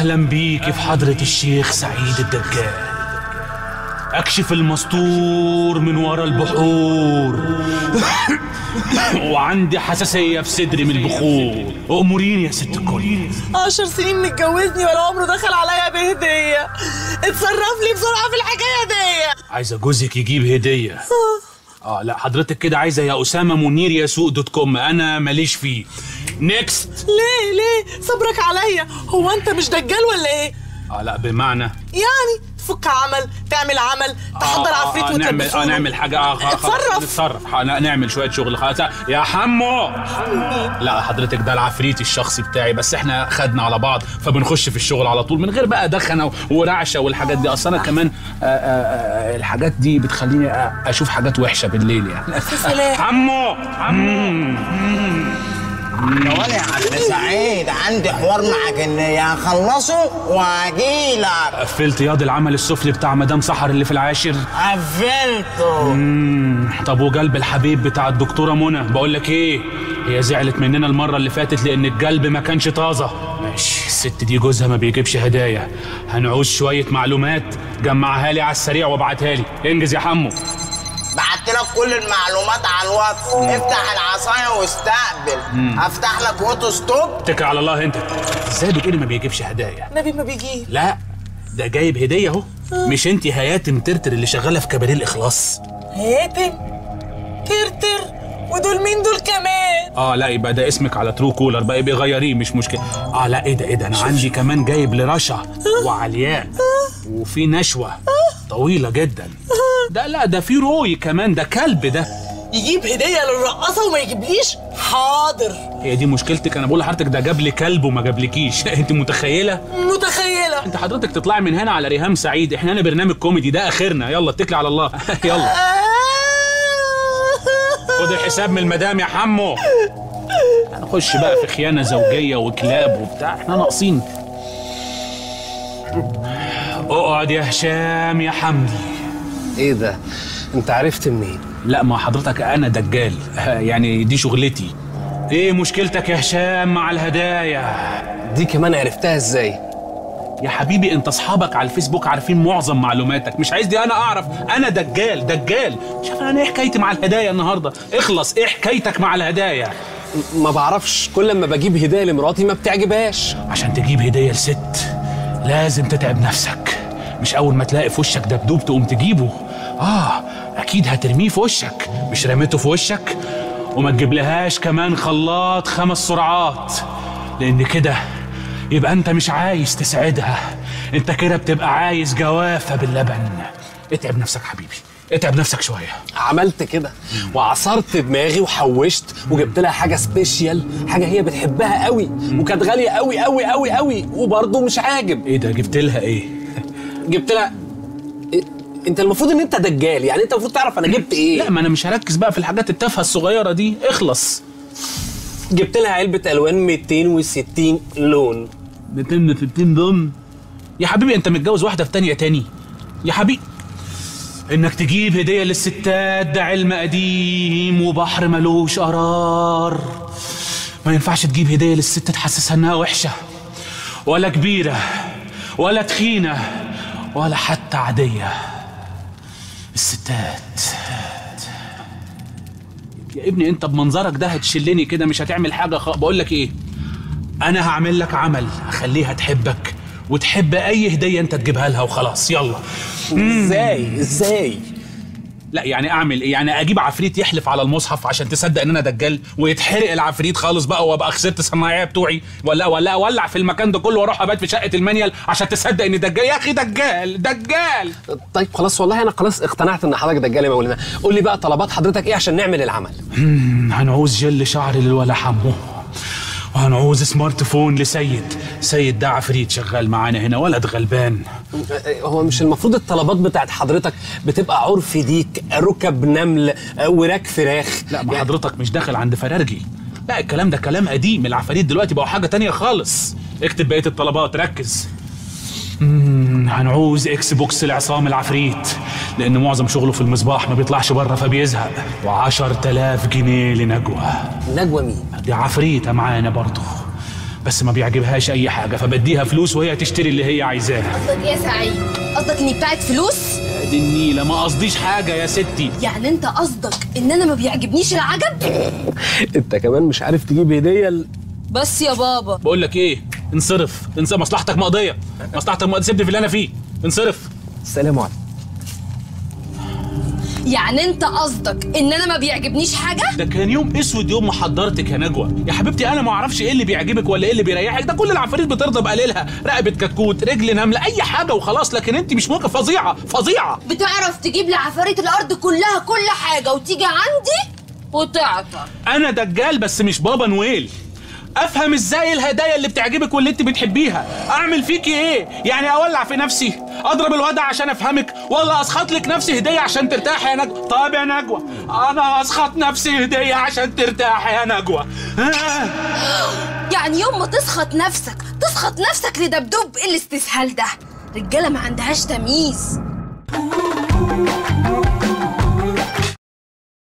اهلا بيك في حضرة الشيخ سعيد الدجال. اكشف المستور من ورا البحور وعندي حساسية في صدري من البخور. اموريني يا ست الكل. 10 سنين متجوزني ولا عمره دخل عليا بهدية. اتصرف لي بسرعة في الحكاية دي. عايزة جوزك يجيب هدية؟ لا حضرتك كده عايزة يا أسامة منير يا سوق دوت كوم. أنا ماليش فيه. نيكست. ليه صبرك عليا؟ هو أنت مش دجال ولا إيه؟ لا بمعنى يعني تفك عمل، تعمل عمل، تحضر عفريت وتلبسه. نعمل حاجة. نتصرف نعمل شوية شغل. خلاص يا حمو. لا حضرتك ده العفريت الشخصي بتاعي، بس احنا خدنا على بعض فبنخش في الشغل على طول من غير بقى دخنة ورعشة والحاجات دي. أصل أنا كمان الحاجات دي بتخليني أشوف حاجات وحشة بالليل يعني. حمو. يا ولي يا عم سعيد، عندي حوار معاك اني هخلصه واجيلك. قفلت ياض العمل السفلي بتاع مدام سحر اللي في العاشر؟ قفلته. طب وقلب الحبيب بتاع الدكتورة منى؟ بقول لك ايه، هي زعلت مننا المرة اللي فاتت لأن القلب ما كانش طازة. ماشي، الست دي جوزها ما بيجيبش هدايا. هنعوز شوية معلومات، جمعها لي على السريع وابعتها لي. انجز يا حمو. بعت لك كل المعلومات على الواتس. افتح العصايه واستقبل. افتح لك اوتو ستوب. اتكل على الله. انت ازاي بتقولي ما بيجيبش هدايا؟ نبي ما بيجيب. لا ده جايب هديه اهو. مش انت هياتم ترتر اللي شغاله في كباريه الاخلاص؟ هياتم ترتر؟ ودول مين دول كمان؟ لا يبقى ده اسمك على ترو كولر بقى، بيغيريه مش مشكله. لا ايه ده انا عندي كمان جايب لرشا وعلياء وفي نشوه طويله جدا. ده في روي كمان، ده كلب ده. يجيب هديه للرقاصه وما يجيبليش؟ حاضر. هي دي مشكلتك. انا بقول لحضرتك ده جاب لي كلب وما جابلكيش. انت متخيله؟ متخيله. انت حضرتك تطلعي من هنا على ريهام سعيد. احنا هنا برنامج كوميدي، ده اخرنا. يلا اتكلي على الله. يلا خد الحساب من المدام يا حمو. هنخش بقى في خيانه زوجيه وكلاب وبتاع، احنا ناقصين. اقعد يا هشام يا حمدي. ايه ده؟ انت عرفت منين؟ لا ما حضرتك انا دجال يعني دي شغلتي. ايه مشكلتك يا هشام مع الهدايا؟ دي كمان عرفتها ازاي؟ يا حبيبي انت اصحابك على الفيسبوك عارفين معظم معلوماتك، مش عايز دي انا اعرف. انا دجال. شوف انا ايه حكايتي مع الهدايا النهارده. اخلص، ايه حكايتك مع الهدايا؟ ما بعرفش، كل ما بجيب هدايا لمراتي ما بتعجبهاش. عشان تجيب هدية لست لازم تتعب نفسك، مش اول ما تلاقي في وشك دبدوب تقوم تجيبه. اكيد هترميه في وشك، مش رميته في وشك. وما تجيبلهاش كمان خلاط 5 سرعات، لان كده يبقى انت مش عايز تسعدها، انت كده بتبقى عايز جوافة باللبن. اتعب نفسك حبيبي، اتعب نفسك شوية. عملت كده وعصرت دماغي وحوشت وجبت لها حاجة سبيشيال، حاجة هي بتحبها قوي وكانت غالية قوي قوي قوي قوي، وبرضه مش عاجب. ايه ده؟ جبت لها ايه؟ جبت لها انت المفروض ان انت دجال، يعني انت المفروض تعرف انا جبت ايه. لا ما انا مش هركز بقى في الحاجات التافهة الصغيرة دي، اخلص. جبت لها علبة الوان 260 لون. 260 لون؟ يا حبيبي انت متجوز واحدة في تانية تاني يا حبيبي. انك تجيب هدية للستات ده علم قديم وبحر ملوش قرار. ما ينفعش تجيب هدية للست تحسسها انها وحشة ولا كبيرة ولا تخينة ولا حتى عادية. الستات يا ابني انت بمنظرك ده هتشلني كده، مش هتعمل حاجة. بقول لك ايه، انا هعمل لك عمل اخليها تحبك وتحب اي هدية انت تجيبها لها وخلاص. يلا. ازاي؟ لا يعني اعمل ايه؟ يعني اجيب عفريت يحلف على المصحف عشان تصدق ان انا دجال ويتحرق العفريت خالص بقى وابقى خسرت الصناعيه بتوعي، ولا اولع في المكان ده كله واروح ابات في شقه المانيال عشان تصدق اني دجال؟ يا اخي دجال. طيب خلاص، والله انا خلاص اقتنعت ان حضرتك دجال يا مولانا. قول لي بقى طلبات حضرتك ايه عشان نعمل العمل. هنعوز جل شعر للولا حمو، وهنعوز سمارت فون لسيد ده عفريت شغال معانا هنا، ولد غلبان. هو مش المفروض الطلبات بتاعت حضرتك بتبقى عرف ديك، ركب نمل، وراك فراخ؟ لا ما حضرتك مش داخل عند فرارجي، لا الكلام ده كلام قديم. العفاريت دلوقتي بقوا حاجة تانية خالص. اكتب بقية الطلبات، ركز. هنعوز اكس بوكس لعصام العفريت لان معظم شغله في المصباح ما بيطلعش بره فبيزهق، و10,000 جنيه لنجوى. نجوى مين؟ دي عفريتة معانا برضه، بس ما بيعجبهاش اي حاجه، فبديها فلوس وهي تشتري اللي هي عايزاها. قصدك ايه يا سعيد؟ قصدك اني بتاعت فلوس؟ دي النيله، ما قصديش حاجه يا ستي. يعني انت قصدك ان انا ما بيعجبنيش العجب؟ انت كمان مش عارف تجيب هديه بس يا بابا بقول لك ايه، انصرف، مصلحتك مقضيه، سيبني في اللي انا فيه، انصرف. السلام عليكم. يعني انت قصدك ان انا ما بيعجبنيش حاجه؟ ده كان يوم اسود يوم ما حضرتك يا نجوى يا حبيبتي. انا ما اعرفش ايه اللي بيعجبك ولا ايه اللي بيريحك، ده كل العفاريت بترضى بقليلها، رقبه كتكوت، رجل نمله، اي حاجه وخلاص. لكن انت مش ممكن، فظيعه فظيعه. بتعرف تجيب لعفاريت الارض كلها كل حاجه وتيجي عندي وتعطل. انا دجال بس مش بابا نويل. افهم ازاي الهدايا اللي بتعجبك واللي انت بتحبيها. اعمل فيكي ايه؟ يعني اولع في نفسي، اضرب الوضع عشان افهمك، ولا اسخط لك نفسي هديه عشان ترتاحي يا نجوى؟ طب يا نجوى انا اسخط نفسي هديه عشان ترتاحي يا نجوى. يعني يوم ما تسخط نفسك لدبدوب؟ ايه الاستسهال ده؟ رجاله ما عندهاش تمييز.